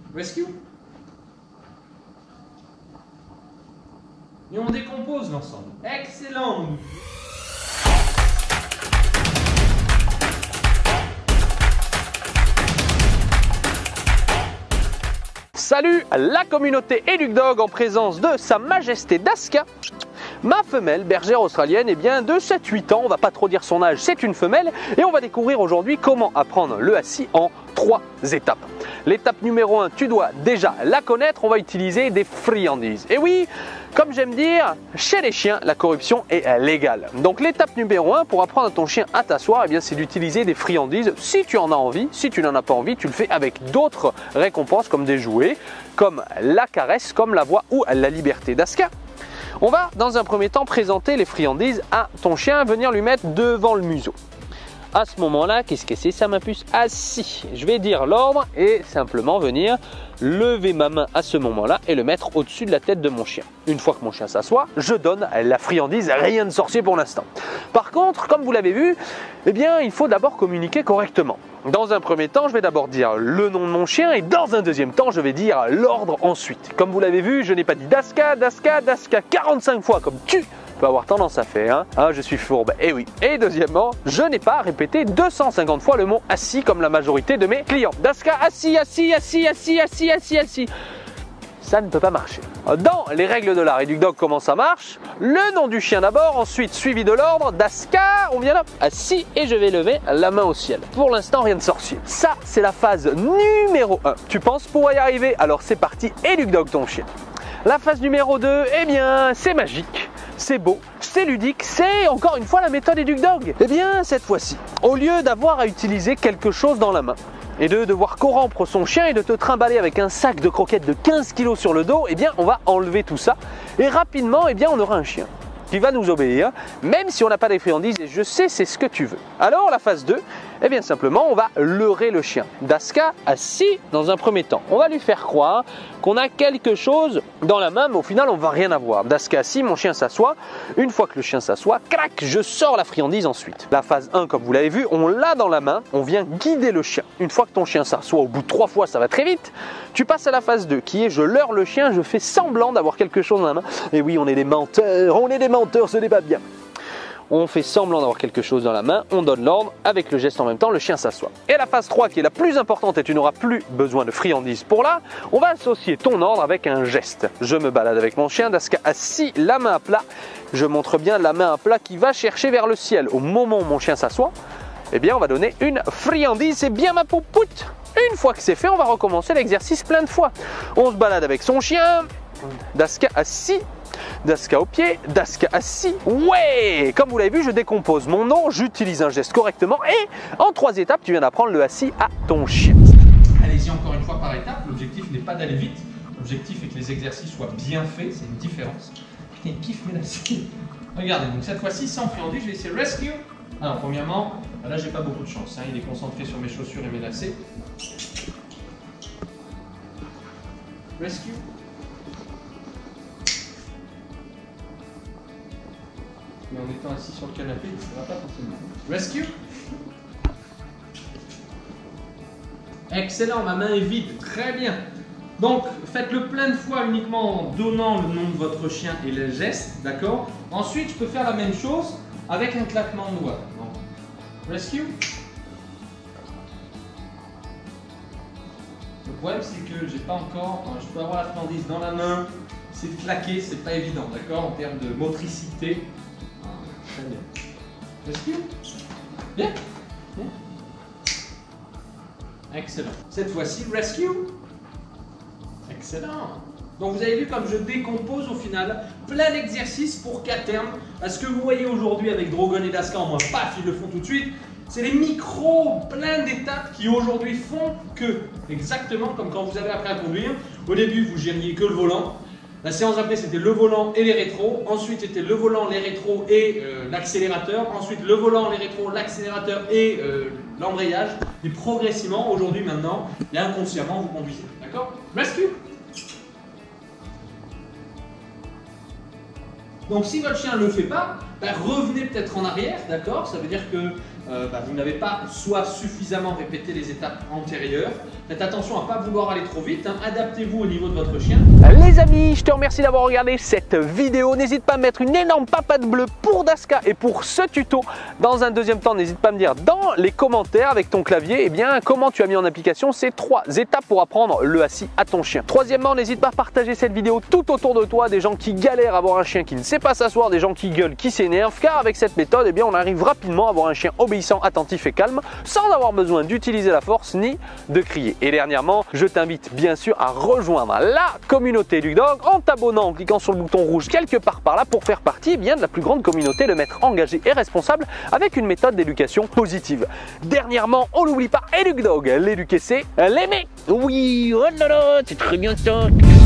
Rescue. Et on décompose l'ensemble. Excellent. Salut la communauté EducDog en présence de Sa Majesté Daska. Ma femelle bergère australienne est bien de 7-8 ans, on va pas trop dire son âge, c'est une femelle et on va découvrir aujourd'hui comment apprendre le assis en 3 étapes. L'étape numéro 1, tu dois déjà la connaître, on va utiliser des friandises. Et oui, comme j'aime dire, chez les chiens, la corruption est légale. Donc l'étape numéro 1 pour apprendre à ton chien à t'asseoir, eh bien c'est d'utiliser des friandises si tu en as envie. Si tu n'en as pas envie, tu le fais avec d'autres récompenses comme des jouets, comme la caresse, comme la voix ou la liberté. Daska, on va dans un premier temps présenter les friandises à ton chien, venir lui mettre devant le museau. À ce moment-là, qu'est-ce que c'est ça ma puce? Assis. Je vais dire l'ordre et simplement venir lever ma main à ce moment-là et le mettre au-dessus de la tête de mon chien. Une fois que mon chien s'assoit, je donne la friandise, rien de sorcier pour l'instant. Par contre, comme vous l'avez vu, eh bien, il faut d'abord communiquer correctement. Dans un premier temps, je vais d'abord dire le nom de mon chien et dans un deuxième temps, je vais dire l'ordre ensuite. Comme vous l'avez vu, je n'ai pas dit Daska, Daska, Daska 45 fois comme tu peux avoir tendance à faire, hein, je suis fourbe, et oui. Et deuxièmement, je n'ai pas répété 250 fois le mot assis comme la majorité de mes clients. Daska, assis, assis, assis, assis, assis, assis, assis. Ça ne peut pas marcher. Dans les règles de l'art EducDog, comment ça marche? Le nom du chien d'abord, ensuite suivi de l'ordre, Daska, on vient là, assis, et je vais lever la main au ciel. Pour l'instant, rien de sorcier. Ça, c'est la phase numéro 1. Tu penses pouvoir y arriver? Alors c'est parti, EducDog ton chien. La phase numéro 2, eh bien, c'est magique. C'est beau, c'est ludique, c'est encore une fois la méthode EducDog. Eh bien, cette fois-ci, au lieu d'avoir à utiliser quelque chose dans la main et de devoir corrompre son chien et de te trimballer avec un sac de croquettes de 15 kg sur le dos, eh bien, on va enlever tout ça et rapidement, eh bien, on aura un chien qui va nous obéir, même si on n'a pas des friandises et je sais c'est ce que tu veux. Alors la phase 2, eh bien simplement on va leurrer le chien. Daska assis dans un premier temps. On va lui faire croire qu'on a quelque chose dans la main, mais au final on va rien avoir. Daska assis, mon chien s'assoit. Une fois que le chien s'assoit, crac, je sors la friandise ensuite. La phase 1, comme vous l'avez vu, on l'a dans la main, on vient guider le chien. Une fois que ton chien s'assoit, au bout de 3 fois, ça va très vite. Tu passes à la phase 2, qui est je leurre le chien, je fais semblant d'avoir quelque chose dans la main. Et oui, on est des menteurs, ce n'est pas bien. On fait semblant d'avoir quelque chose dans la main, on donne l'ordre, avec le geste en même temps, le chien s'assoit. Et la phase 3 qui est la plus importante et tu n'auras plus besoin de friandises pour là, on va associer ton ordre avec un geste. Je me balade avec mon chien, Daska assis, la main à plat, je montre bien la main à plat qui va chercher vers le ciel. Au moment où mon chien s'assoit, eh bien on va donner une friandise, c'est bien ma poupoute. Une fois que c'est fait, on va recommencer l'exercice plein de fois. On se balade avec son chien, Daska assis, Daska au pied, Daska assis, ouais. Comme vous l'avez vu, je décompose mon nom, j'utilise un geste correctement et en 3 étapes, tu viens d'apprendre le assis à ton chien. Allez-y encore une fois par étapes, l'objectif n'est pas d'aller vite, l'objectif est que les exercices soient bien faits, c'est une différence. Putain, il kiffe mes lacets. Regardez, donc cette fois-ci sans friandise, je vais essayer rescue. Alors premièrement, là j'ai pas beaucoup de chance, il est concentré sur mes chaussures et mes lacets. Rescue. Mais en étant assis sur le canapé, ça ne va pas forcément. Rescue. Excellent, ma main est vide, très bien. Donc faites-le plein de fois uniquement en donnant le nom de votre chien et le geste, d'accord? Ensuite, je peux faire la même chose avec un claquement de doigts. Donc, rescue. Le problème c'est que j'ai pas encore, je peux avoir la friandise dans la main, c'est de claquer, c'est pas évident, d'accord? En termes de motricité. Très bien. Rescue. Bien. Bien. Excellent. Cette fois-ci, rescue. Excellent. Donc vous avez vu comme je décompose au final plein d'exercices pour qu'à terme, à ce que vous voyez aujourd'hui avec Drogon et Daska en moins, paf, ils le font tout de suite. C'est les micros, plein d'étapes qui aujourd'hui font que, exactement comme quand vous avez appris à conduire, au début vous gériez que le volant. La séance d'après c'était le volant et les rétros, ensuite c'était le volant, les rétros et l'accélérateur, ensuite le volant, les rétros, l'accélérateur et l'embrayage. Et progressivement, aujourd'hui maintenant, et inconsciemment vous conduisez. D'accord? Rescue. Donc si votre chien ne le fait pas, ben, revenez peut-être en arrière, d'accord? Ça veut dire que vous n'avez pas soit suffisamment répété les étapes antérieures. Faites attention à ne pas vouloir aller trop vite, hein. Adaptez-vous au niveau de votre chien. Les amis, je te remercie d'avoir regardé cette vidéo. N'hésite pas à mettre une énorme papade bleue pour Daska et pour ce tuto. Dans un deuxième temps, n'hésite pas à me dire dans les commentaires avec ton clavier comment tu as mis en application ces 3 étapes pour apprendre le assis à ton chien. Troisièmement, n'hésite pas à partager cette vidéo tout autour de toi, des gens qui galèrent à avoir un chien qui ne sait pas s'asseoir, des gens qui gueulent, qui s'énervent, car avec cette méthode, on arrive rapidement à avoir un chien obéissant, attentif et calme, sans avoir besoin d'utiliser la force ni de crier. Et dernièrement, je t'invite bien sûr à rejoindre la communauté Lugdog en t'abonnant, en cliquant sur le bouton rouge quelque part par là pour faire partie de la plus grande communauté, le maître engagé et responsable avec une méthode d'éducation positive. Dernièrement, on n'oublie pas, et Lugdog, l'éduquer c'est l'aimer. Oui, oh là là, c'est très bien ça.